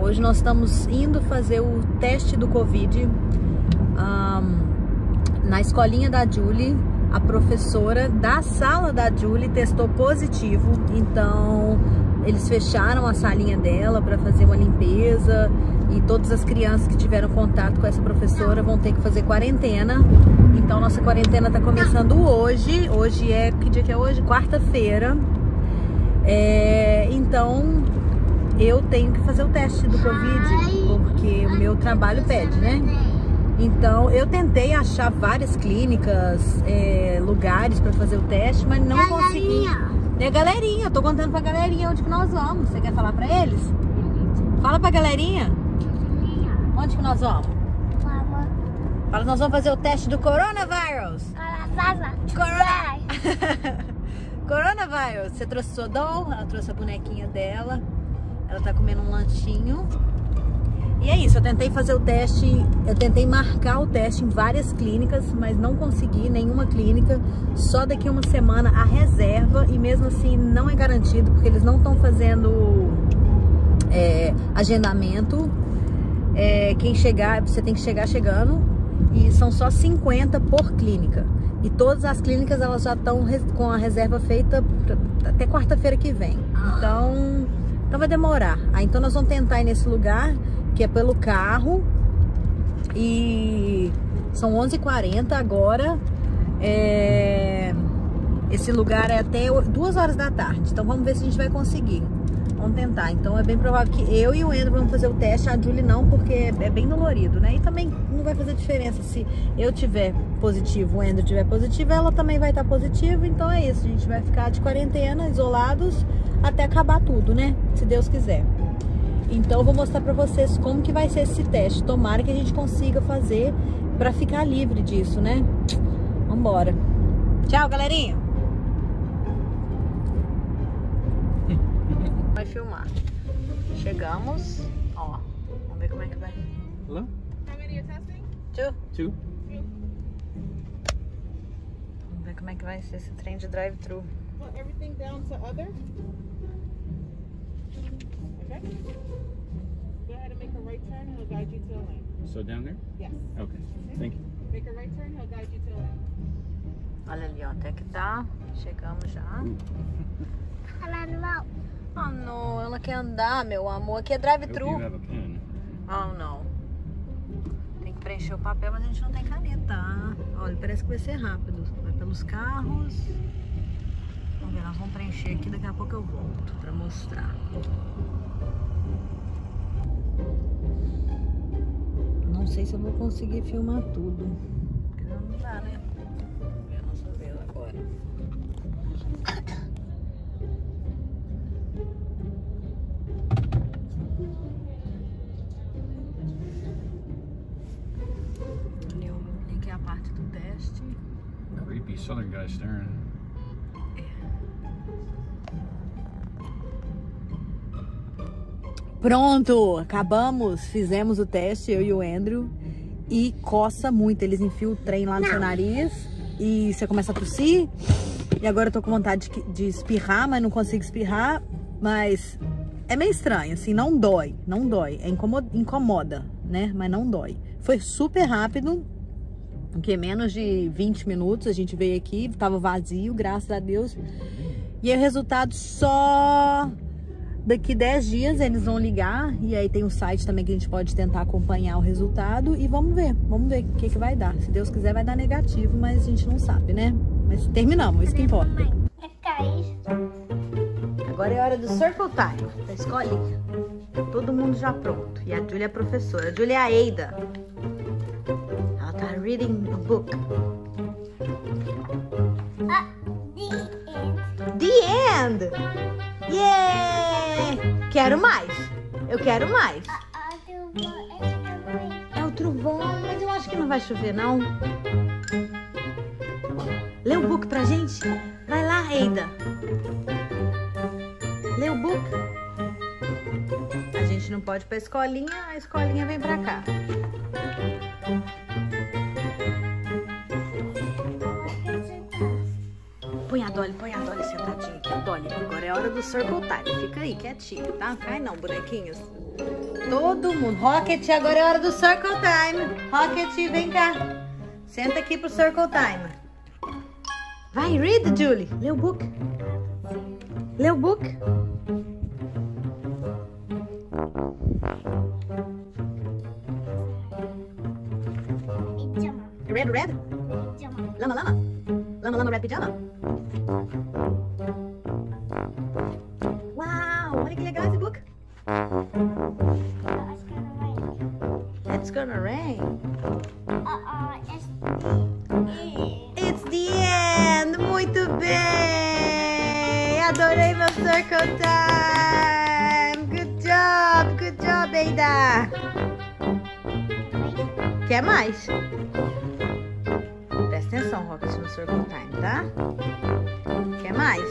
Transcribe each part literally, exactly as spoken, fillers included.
Hoje nós estamos indo fazer o teste do Covid um, na escolinha da Julie. A professora da sala da Julie testou positivo, então eles fecharam a salinha dela para fazer uma limpeza e todas as crianças que tiveram contato com essa professora vão ter que fazer quarentena. Então nossa quarentena está começando hoje. Hoje é, que dia que é hoje? Quarta-feira. É, então eu tenho que fazer o teste do Covid porque o meu trabalho pede, né? Então eu tentei achar várias clínicas, é, lugares para fazer o teste, mas não galerinha. consegui. É galerinha, eu tô contando pra galerinha onde que nós vamos. Você quer falar pra eles? Fala pra galerinha. Onde que nós vamos? Fala. Fala, nós vamos fazer o teste do coronavírus. Corona. Coronavírus. Você trouxe sua dom? Ela trouxe a bonequinha dela. Ela tá comendo um lanchinho. E é isso, eu tentei fazer o teste, eu tentei marcar o teste em várias clínicas, mas não consegui nenhuma clínica. Só daqui uma semana a reserva, e mesmo assim não é garantido, porque eles não estão fazendo é, agendamento. É, quem chegar, você tem que chegar chegando, e são só cinquenta por clínica. E todas as clínicas elas já estão com a reserva feita até quarta-feira que vem. Então, então vai demorar. Aí, então nós vamos tentar ir nesse lugar, que é pelo carro, e são onze e quarenta agora. É... Esse lugar é até duas horas da tarde, então vamos ver se a gente vai conseguir. Vamos tentar. Então é bem provável que eu e o Andrew vamos fazer o teste, a Julie não, porque é bem dolorido, né? E também não vai fazer diferença se eu tiver positivo, o Andrew tiver positivo, ela também vai estar positiva. Então é isso, a gente vai ficar de quarentena, isolados, até acabar tudo, né? Se Deus quiser. Então eu vou mostrar pra vocês como que vai ser esse teste. Tomara que a gente consiga fazer pra ficar livre disso, né? Vambora. Tchau, galerinha. Vai filmar. Chegamos. Ó, vamos ver como é que vai. Hello? How many are testing? Two. Two. Vamos ver como é que vai ser esse trem de drive-thru. Put everything down to other. Okay. Go ahead and make a right turn and he'll guide you to the lane. So down there? Yes. Okay. Thank you. Make a right turn, he'll guide you to the lane. Olha ali, ó, até que tá. Chegamos já. Ah, não, ela quer andar, meu amor. Aqui é drive-thru. You have a pen. Oh, não. Tem que preencher o papel, mas a gente não tem caneta. Olha, parece que vai ser rápido. Vai pelos carros. Vamos ver, nós vamos preencher aqui. Daqui a pouco eu volto pra mostrar. Não sei se eu vou conseguir filmar tudo. Porque não dá, né? Vamos ver a nossa vela agora. Ali, ali que é a parte do teste. Creepy southern guy staring. Pronto, acabamos, fizemos o teste, eu e o Andrew, e coça muito, eles enfiam o trem lá no seu nariz e você começa a tossir, e agora eu tô com vontade de, de espirrar, mas não consigo espirrar, mas é meio estranho, assim, não dói, não dói, é incomoda, incomoda, né, mas não dói. Foi super rápido, porque menos de vinte minutos a gente veio aqui, tava vazio, graças a Deus, e aí o resultado só... Daqui dez dias eles vão ligar, e aí tem um site também que a gente pode tentar acompanhar o resultado, e vamos ver, vamos ver o que que vai dar. Se Deus quiser vai dar negativo, mas a gente não sabe, né? Mas terminamos, isso que importa. Agora é hora do Circle Time, da escolinha. Todo mundo já pronto. E a Julie é a professora. A Julie é a Eida. Ela tá reading a book. The end! Yeah! Quero mais. Eu quero mais. É o trovão, mas eu acho que não vai chover, não. Lê o book pra gente. Vai lá, Eida. Lê o book. A gente não pode ir pra escolinha, a escolinha vem pra cá. Põe a Dolly, põe a Dolly sentadinha aqui. Dolly, agora é hora do Circle Time. Fica aí, quietinha, tá? Cai não, bonequinhos. Todo mundo. Rocket, agora é hora do Circle Time. Rocket, vem cá. Senta aqui pro Circle Time. Vai, read, Julie. Lê o book. Lê o book. Red, red? Lama, lama. Lama, lama, red pijama. Uau, olha que legal esse book. It's gonna rain. Uh-uh, it's the end. It's the end. Muito bem. Adorei meu Circle Time. Good job, good job, Eida. Quer mais? Presta atenção, Rocket, no Circle Time, tá? Quer mais?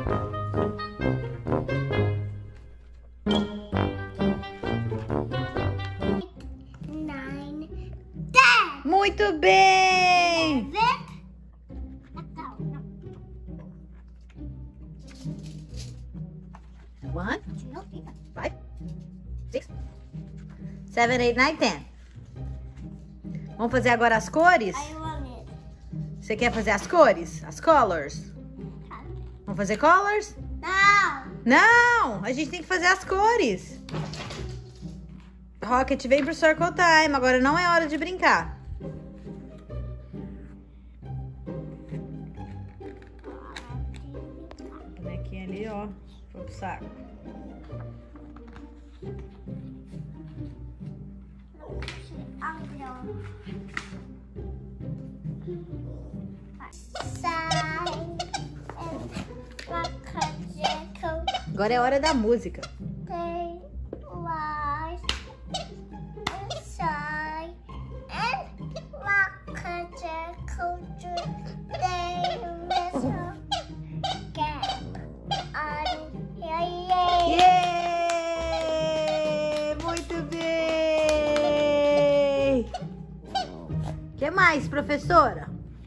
Nine, ten. Muito bem! Vic? Não, não. One, Não fica. five, six, seven, eight, nine, ten. Vamos fazer agora as cores? I want it. Você quer fazer as cores? As colors? Vamos fazer colors? Não. Não! A gente tem que fazer as cores. Rocket, vem pro Circle Time. Agora não é hora de brincar. O bonequinho ali, ó. Foi pro saco. Agora é hora da música. Yeah! Muito bem! O que mais, professora?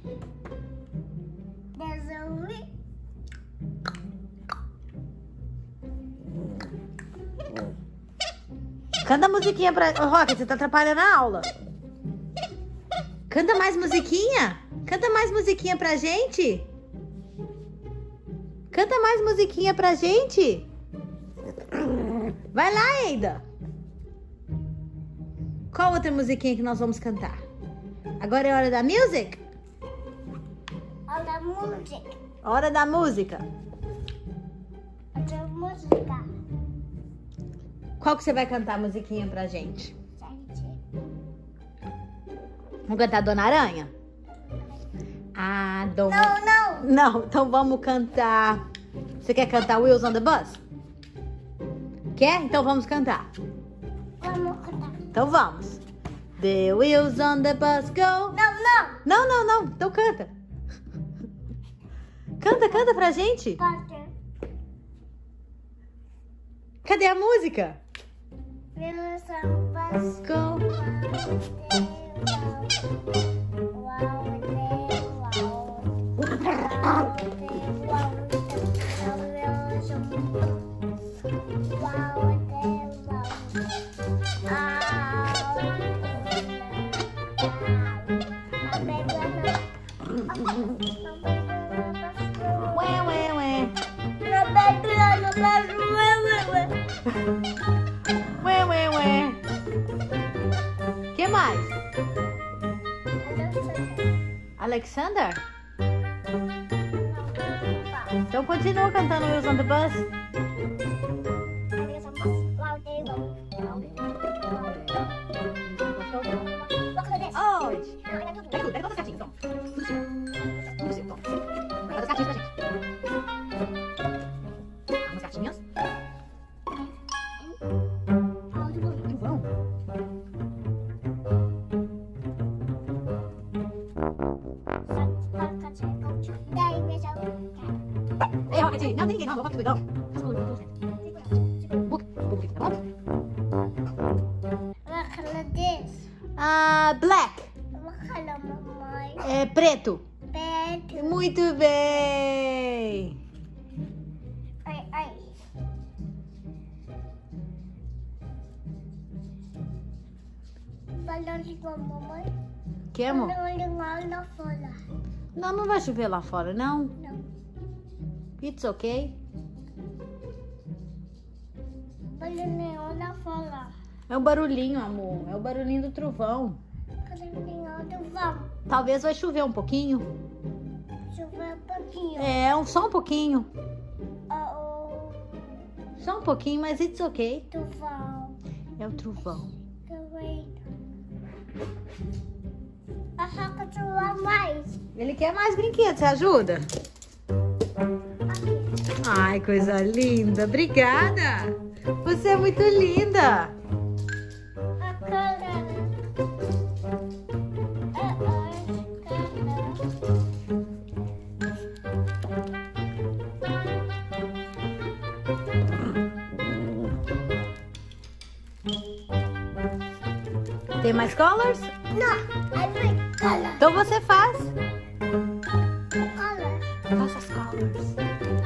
Canta a musiquinha pra... Ô, Rocket, você tá atrapalhando a aula. Canta mais musiquinha. Canta mais musiquinha pra gente. Canta mais musiquinha pra gente. Vai lá, Eida. Qual outra musiquinha que nós vamos cantar? Agora é hora da music? Hora da música. Hora da música. Da música. Qual que você vai cantar a musiquinha pra gente? Gente. Vamos cantar Dona Aranha? Ah, Dona... Não, não. Não, então vamos cantar... Você quer cantar Wheels on the Bus? Quer? Então vamos cantar. Vamos cantar. Então vamos. The wheels on the bus go... Não, não. Não, não, não. Então canta. Canta, canta pra gente. Canta. Cadê a música? Wheels on bus Go. Ué, ué, ué. Ué, ué, ué. Que mais? Alexander? Então continua cantando Wheels on the Bus. Oh, pega tudo, pega todas as cartinhas, então. Tudo seu. Tudo seu, então. Pega as cartinhas pra gente. Algumas cartinhas. Muito bom. Ei, Rocket, não tem ninguém, não. Rocket, cuidado. Book, book, tá bom? Ah, black. É preto. Muito bem. não ligar, mamãe? Quer, amor? Não ligar lá fora. Não, não vai chover lá fora, não? Não. It's okay. Barulhinho lá fora. É um barulhinho, amor. É o barulhinho do trovão. Barulhinho do vão. Talvez vai chover um pouquinho. Chover um pouquinho. É, um- só um pouquinho. Oh, Só um pouquinho, mas it's okay. do vão. É o trovão. A Raca chover mais. Ele quer mais brinquedos, você ajuda? Ai, coisa linda. Obrigada. Você é muito linda. A cara. Tem mais colors? Não, I like color. Então você faz. Color. Faça as colors.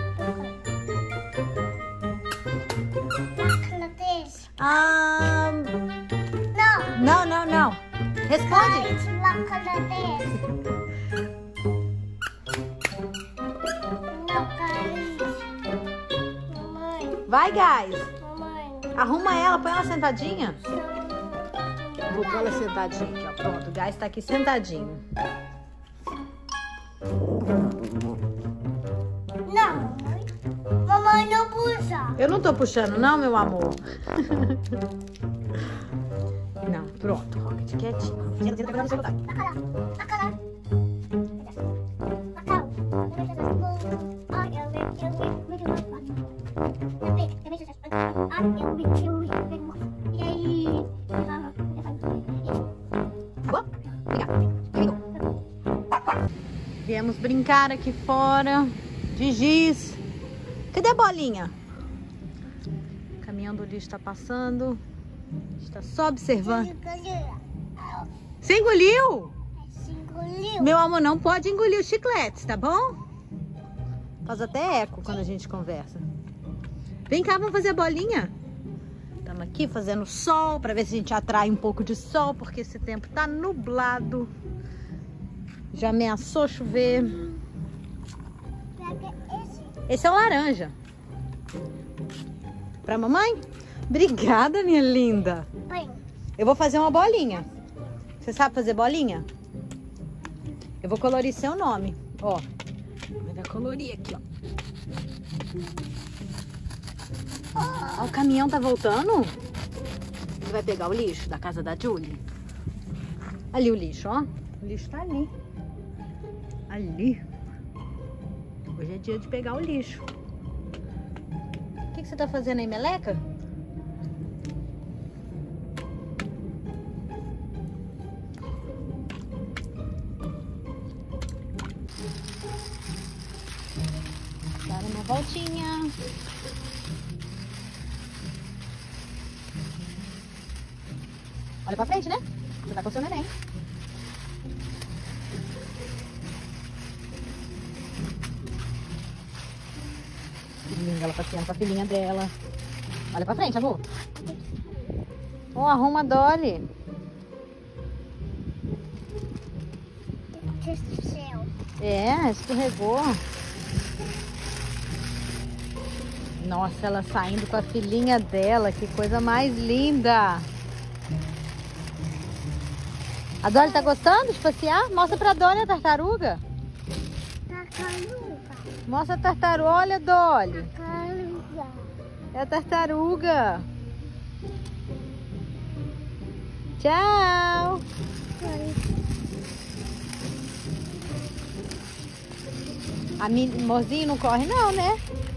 Color this. Ah, No. não, não, não. Responde. Guys, what color this? No, guys. Mamãe, Vai, guys. mamãe. Arruma ela, põe ela sentadinha. São- Vou pôr ela sentadinha aqui, ó. Pronto, o Guys tá aqui sentadinho. Não, mamãe. Mamãe não puxa. Eu não tô puxando, não, meu amor. Não, pronto, Rocket, quietinho. Tira, tira, tira, tira, tira. Na cara, na cara. Na cara. Ai, eu vi, eu vi, eu vi, eu vi. Eu vi, eu vi, ai, eu vi, eu vi, eu vi. E aí? Boa, obrigada. Comigo. Viemos brincar aqui fora de giz. Cadê a bolinha? O caminhão do lixo tá passando. A gente tá só observando. Você engoliu? Engoliu. Meu amor, não pode engolir os chicletes, tá bom? Faz até eco quando a gente conversa. Vem cá, vamos fazer a bolinha. Estamos aqui fazendo sol para ver se a gente atrai um pouco de sol, porque esse tempo tá nublado. Já ameaçou chover. Pega esse. Esse é o laranja. Pra mamãe? Obrigada, minha linda. Põe. Eu vou fazer uma bolinha. Você sabe fazer bolinha? Eu vou colorir seu nome. Ó. Vai colorir aqui, ó. Ó, o caminhão tá voltando. Você vai pegar o lixo da casa da Julie? Ali o lixo, ó. O lixo tá ali. Ali. Hoje é dia de pegar o lixo. O que, que você tá fazendo aí, meleca? Dar uma voltinha. Olha pra frente, né? Você tá com o seu neném. Linda, ela passeando com a filhinha dela. Olha pra frente, amor. Oh, arruma a Dolly. Céu. É, escorregou. Nossa, ela saindo com a filhinha dela. Que coisa mais linda. A Dolly tá gostando de passear? Mostra pra Dolly a tartaruga. Tartaruga. Mostra a tartaruga. Olha, Dolly. Tartaruga. É a tartaruga. Tchau. A minha mozinho não corre não, né?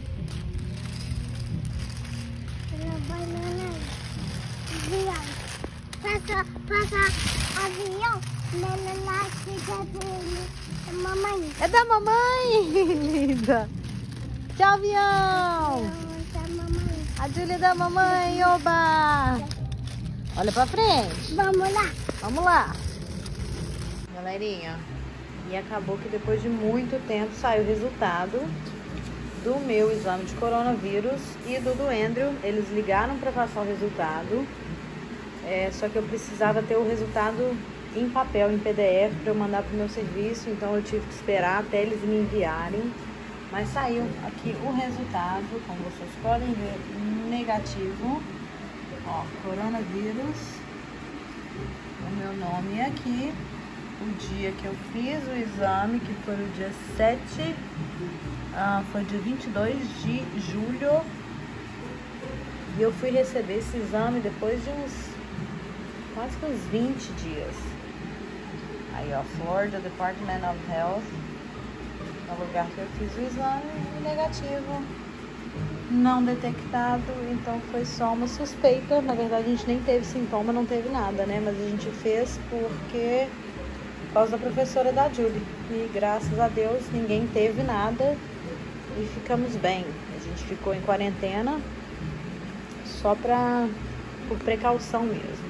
Ela vai na avião. Passa, passa avião. Ela lá fica da mamãe. É da mamãe. Linda. Tchau, avião. Da mamãe. A Julie é da mamãe. Oba. Olha pra frente. Vamos lá. Vamos lá. Galerinha, e acabou que depois de muito tempo saiu o resultado do meu exame de coronavírus e do do Andrew. Eles ligaram para passar o resultado É, só que eu precisava ter o resultado em papel, em P D F, para eu mandar pro meu serviço, então eu tive que esperar até eles me enviarem. Mas saiu aqui o resultado, como vocês podem ver, negativo. Ó, coronavírus. O meu nome é aqui. O dia que eu fiz o exame, que foi o dia sete, ah, foi dia vinte e dois de julho. E eu fui receber esse exame depois de uns, quase que uns vinte dias. Aí, ó, Florida Department of Health, no lugar que eu fiz o exame, negativo, não detectado, então foi só uma suspeita. Na verdade, a gente nem teve sintoma, não teve nada, né? Mas a gente fez porque, por causa da professora da Julie. E graças a Deus, ninguém teve nada e ficamos bem. A gente ficou em quarentena só pra, por precaução mesmo.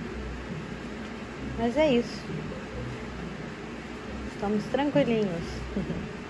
Mas é isso. Estamos tranquilinhos.